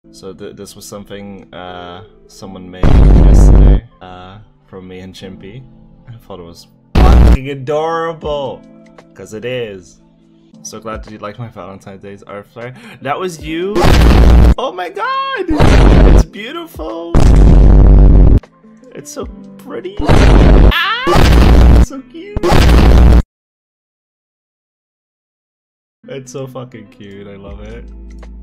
So this was something someone made yesterday from me and Chimpy. I thought it was fucking adorable, because it is. So glad that you liked my Valentine's Day's art flare. That was you? Oh my god! It's beautiful! It's so pretty! Ah! It's so cute! It's so fucking cute, I love it.